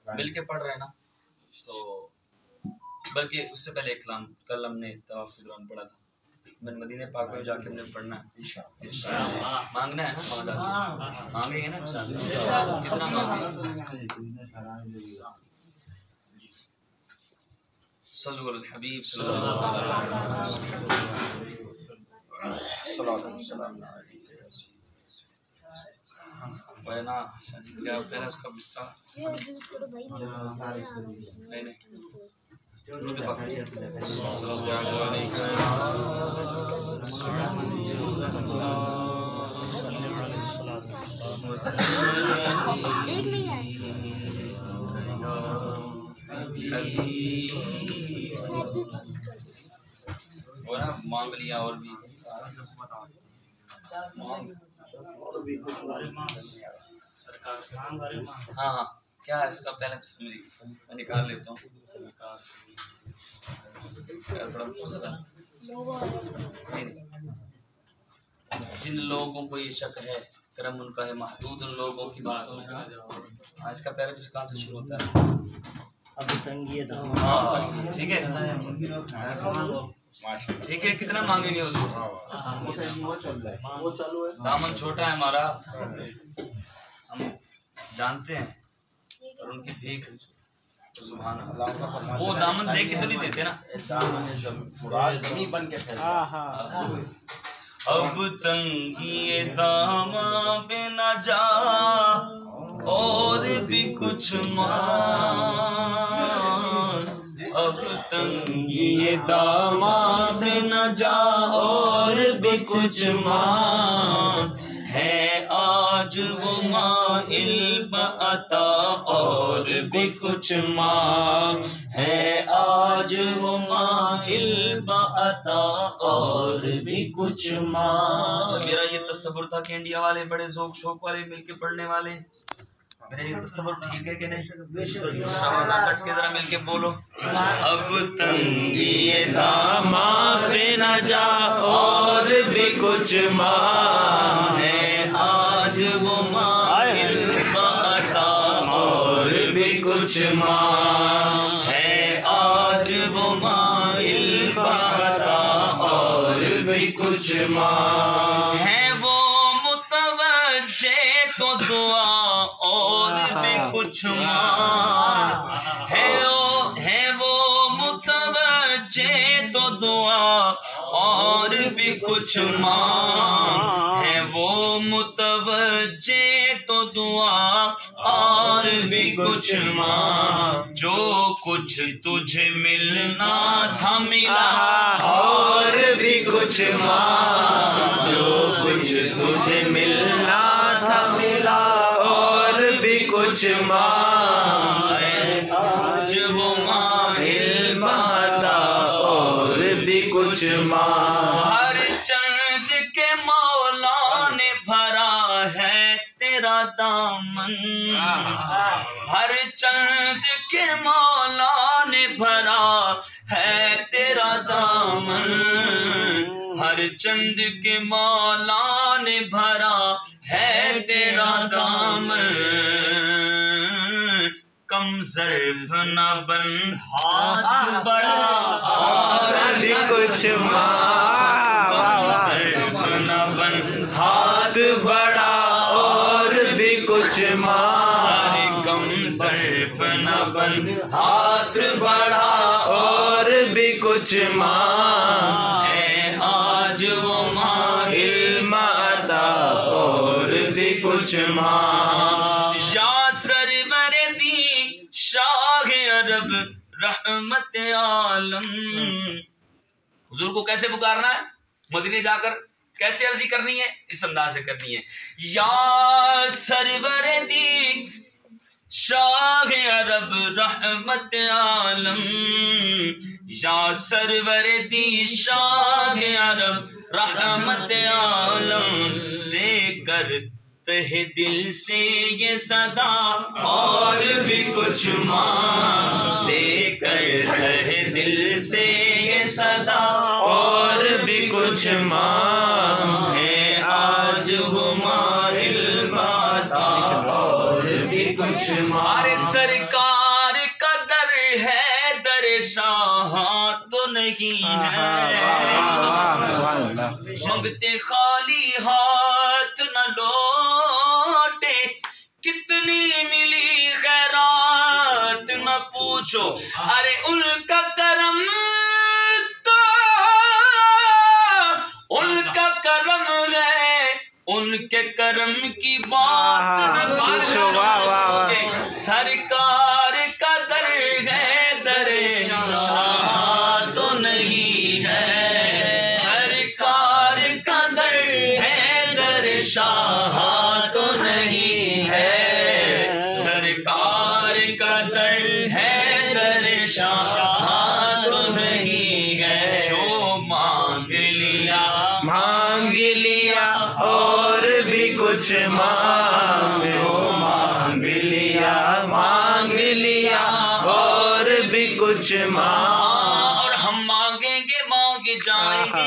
मिल के पढ़ रहे हैं ना, तो बल्कि उससे पहले कल हमने तवाफ के दौरान पढ़ा था। मैं मदीने पाक में जाके हमने पढ़ना है इंशाअल्लाह, मांगना है ना, मांगेंगे ना इंशाअल्लाह। कितना मांगेंगे? सल्लल्लाहु अलैहि हबीब सल्लल्लाहु अलैहि वसल्लम। ना क्या पहले उसका बिस्तरा नहीं वो ना मांग लिया और भी हाँ हाँ क्या है इसका पहले मैं निकाल लेता हूँ। जिन लोगों को ये शक है करम उनका है महदूद उन लोगों की बातों में। हाँ इसका पहले कहाँ से शुरू होता है? अभी तंगी है। हाँ ठीक है ठीक है। कितना मांगेंगे हुजूर? दामन छोटा है हमारा, हम जानते हैं, और उनकी भीख सुभान अल्लाह। वो दामन दे के तो नहीं देते ना, जमीन बन के अब तंगी दामा पे न जा और भी कुछ मांग, अब तंगी दामाद न जा और भी कुछ मांग, है आज वो माइल बता और भी कुछ मांग, है आज वो माइल बता और भी कुछ मांग। मेरा ये तस्वुर था कि इंडिया वाले बड़े ज़ौक़ शौक वाले मिलके पढ़ने वाले। मेरा ये तस्वुर ठीक है कि नहीं? कट के जरा मिलके बोलो। अब तंगी दामा पे न जा और भी कुछ मांग, है आज वो माइल बता और भी कुछ मांग, है आज वो माइल बता और भी कुछ मांग, है वो मुतवज्जे तो दुआ और भी कुछ मांग, है वो मुतवज्जे तो दुआ और भी कुछ मांग, है वो मुतवज्जे तो दुआ और भी कुछ मांग। जो कुछ तुझे मिलना था मिला और भी कुछ मांग, जो कुछ तुझे मिलना था मिला और भी कुछ मांग, आज वो माहिल बता और भी कुछ मांग। हर चंद के मौला ने भरा है तेरा दामन, हर चंद के मौला ने भरा है तेरा दामन, हर चंद के मौला ने भरा है तेरा दामन। कम ज़र्फ़ न बन हाथ बड़ा और भी कुछ मांग, ज़र्फ़ न बन हाथ बड़ा और भी कुछ मांग, कम ज़र्फ़ न बन हाथ बड़ा और भी कुछ मांग, है आज वो माहिल माता और भी कुछ मांग। या सरवर दी शाह अरब रहमत आलम। हुजूर को कैसे पुकारना है? मदीने जाकर कैसे अर्जी करनी है? इस अंदाज से करनी है। या सरवर दी शाह अरब रहमत आलम, या सरवर दी शाह अरब रहमत आलम, देकर तहे दिल से ये सदा और भी कुछ मांग, देकर तहे दिल से ये सदा और भी कुछ मांग, है आज वो माहिल बता और भी कुछ मांग। अरे सरकार शाह तो नहीं है, मंगते खाली हाथ न लौटे, कितनी मिली खैरात न पूछो, अरे उनका करम तो उनका करम है, उनके करम की बात न पूछो, सरकार का दर है, दर शाह तो नहीं है, सरकार का दर है, दर शाह तो नहीं है, सरकार का दर है, दर शाह तो नहीं है। जो मांग लिया और भी कुछ मांग, जो मांग लिया और भी कुछ मांग, और हम मांगेंगे मांग जाएंगे,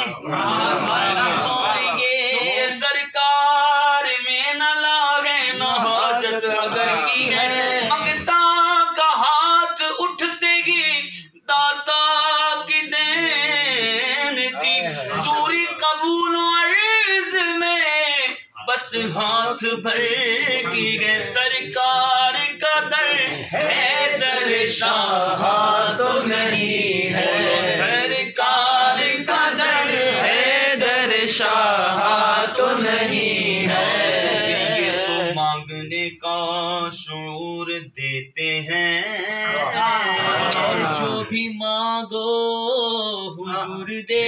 ये सरकार में न लागे न हाजत अगर की है, मंगता का हाथ उठते ही दाता की देन थी, दूरी कबूल अर्ज में बस हाथ भर की गए, सरकार का दर है, दर शाह तो नहीं है, सरकार का दर है, दर शाह तो नहीं है। ये तो मांगने का शऊर देते हैं, जो भी मांगो हुजूर दे,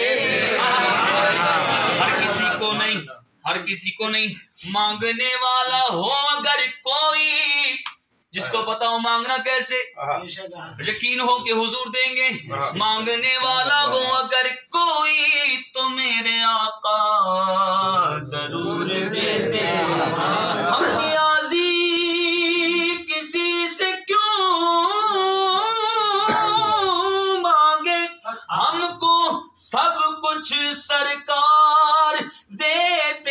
हर किसी को नहीं, मांगने वाला हो अगर कोई, जिसको पता हो मांगना कैसे, यकीन हो कि हुजूर देंगे, मांगने वाला हो अगर कोई तो मेरे आका जरूर देते। हम नियाज़ी किसी से क्यों मांगे, हमको सब कुछ सरकार देते,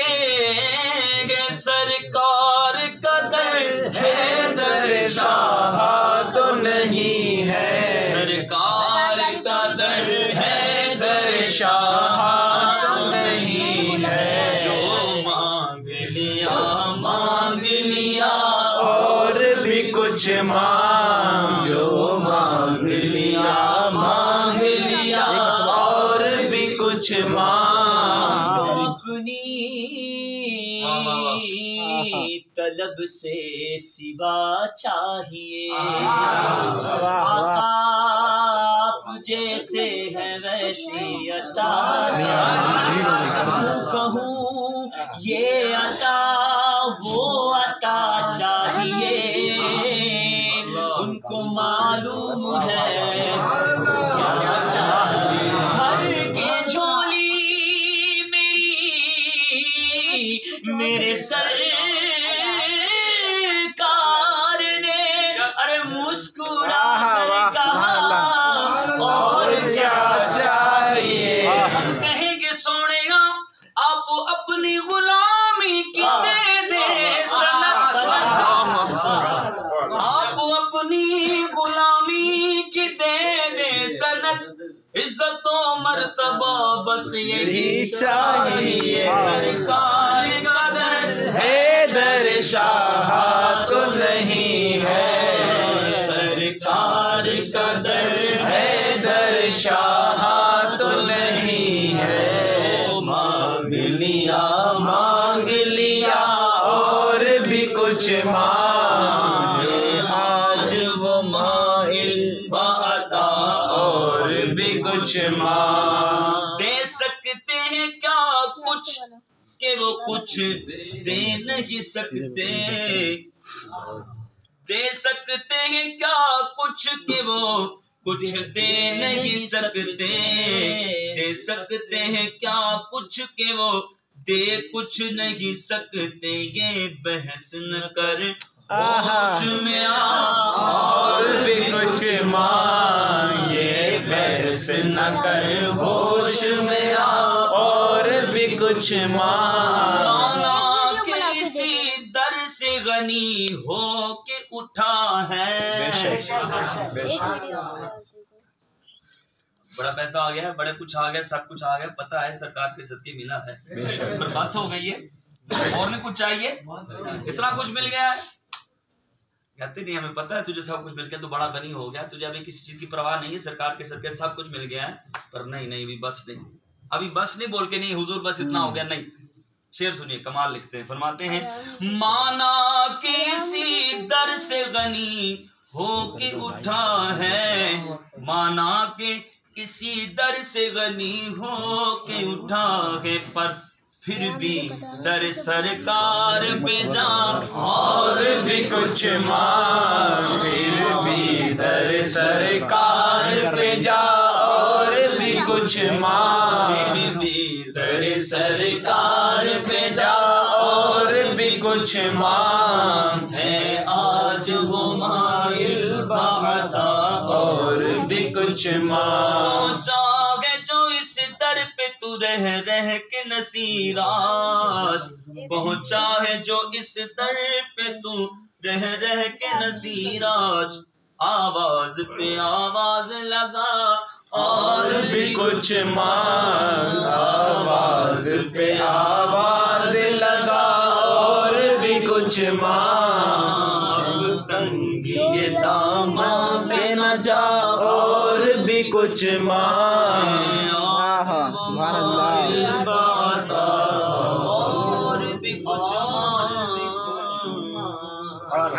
सरकार का दर है, दर शाह तो नहीं है, सरकार का दर है, दर शाह तो नहीं है। जो मांग लिया और भी कुछ मांग, जो मांग लिया और भी कुछ मांग, अपनी तलब से सिवा चाहिए, आका आप जैसे है वैसी अता, कहूँ ये अता वो अता चाहिए, उनको मालूम है क्या चाहिए। हर के झोली मेरे सरकार ने अरे मुस्कुरा कर कहा, और क्या चाहिए। हम कहेंगे सोनेगा आप अपनी गुलामी की दे सनत, आप अपनी गुलामी की दे सनत, इज्जत और मर्तबा बस यही चाहिए, सरकार का दर है, दर शाह तो नहीं है, सरकार का दर है, दर शाह तो नहीं है। जो मांग लिया और भी कुछ मांग, आज वो माइल बाता और भी कुछ मांग, दे सकते हैं क्या कुछ कि वो कुछ दे नहीं सकते, दे सकते हैं क्या कुछ कि वो कुछ दे नहीं सकते, दे सकते हैं क्या कुछ कि वो दे कुछ नहीं सकते। ये बहस न कर होश में आ और भी कुछ मांग, ये बहस न कर होश में आ और भी कुछ मांग। के इसी दर से गनी हो के उठा है, बड़ा पैसा आ गया, बड़े कुछ आ गया, सब कुछ आ गया, पता है सरकार के सदके मिला है, पर बस हो गई है, और नहीं कुछ चाहिए, इतना कुछ मिल गया है। कहते नहीं हमें पता है तुझे सब कुछ मिल गया, तो बड़ा गनी हो गया, तुझे अभी किसी चीज की परवाह नहीं है, सरकार के सदके सब कुछ मिल गया है, पर नहीं नहीं अभी बस नहीं, अभी बस नहीं बोल के नहीं हुजूर बस इतना हो गया नहीं। शेर सुनिए, कमाल लिखते हैं, फरमाते हैं माना किसी दर से गनी हो के उठा है, माना के किसी दर से गनी हो के उठा है, पर फिर भी दर सरकार पे जा और भी कुछ मांग, फिर भी दर सरकार पे जा और भी कुछ मांग, फिर भी दर सरकार पे जा और भी कुछ मांग, है आज वो माइल बाता और भी कुछ मांग, चाहे जो इस दर पे तू रह के नसीराज, पहुंचा है जो इस दर पे तू रह के नसीराज, आवाज पे आवाज लगा और भी कुछ मांग, आवाज पे आवाज लगा और भी कुछ मांग, अब तंगी ये दामन पे न जा और भी कुछ मांग, सुभान अल्लाह, और भी कुछ मांग।